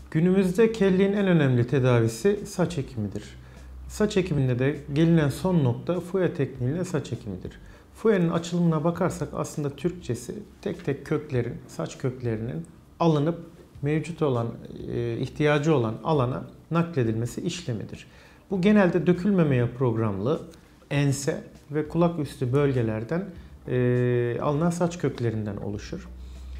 Günümüzde kelliğin en önemli tedavisi saç ekimidir. Saç ekiminde de gelinen son nokta fuye tekniğiyle saç ekimidir. Fuyenin açılımına bakarsak aslında Türkçesi tek tek köklerin, saç köklerinin alınıp mevcut olan, ihtiyacı olan alana nakledilmesi işlemidir. Bu genelde dökülmemeye programlı ense ve kulak üstü bölgelerden alınan saç köklerinden oluşur.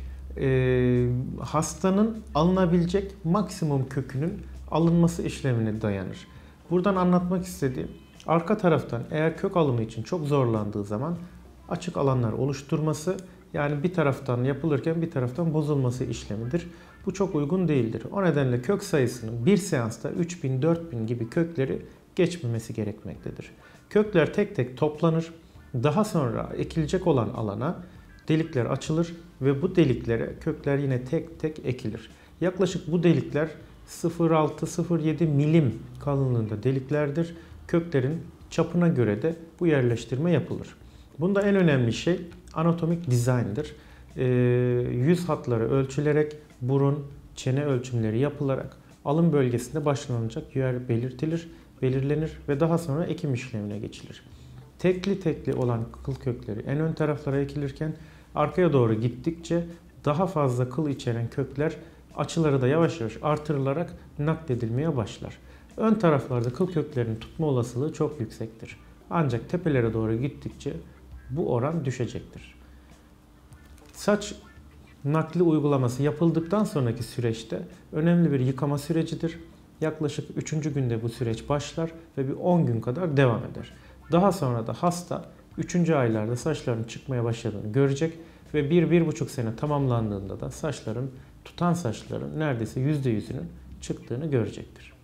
Hastanın alınabilecek maksimum kökünün alınması işlemine dayanır. Buradan anlatmak istediğim, arka taraftan eğer kök alımı için çok zorlandığı zaman açık alanlar oluşturması, yani bir taraftan yapılırken bir taraftan bozulması işlemidir. Bu çok uygun değildir. O nedenle kök sayısının bir seansta 3000-4000 gibi kökleri geçmemesi gerekmektedir. Kökler tek tek toplanır. Daha sonra ekilecek olan alana delikler açılır ve bu deliklere kökler yine tek tek ekilir. Yaklaşık bu delikler 0,6-0,7 milim kalınlığında deliklerdir. Köklerin çapına göre de bu yerleştirme yapılır. Bunda en önemli şey anatomik dizayndır. Yüz hatları ölçülerek, burun, çene ölçümleri yapılarak alım bölgesinde başlanacak yer belirlenir ve daha sonra ekim işlemine geçilir. Tekli tekli olan kıl kökleri en ön taraflara ekilirken arkaya doğru gittikçe daha fazla kıl içeren kökler açıları da yavaş yavaş artırılarak nakledilmeye başlar. Ön taraflarda kıl köklerinin tutma olasılığı çok yüksektir. Ancak tepelere doğru gittikçe bu oran düşecektir. Saç nakli uygulaması yapıldıktan sonraki süreçte önemli bir yıkama sürecidir. Yaklaşık 3. günde bu süreç başlar ve bir 10 gün kadar devam eder. Daha sonra da hasta 3. aylarda saçlarının çıkmaya başladığını görecek ve 1-1,5 sene tamamlandığında da tutan saçların neredeyse %100'ünün çıktığını görecektir.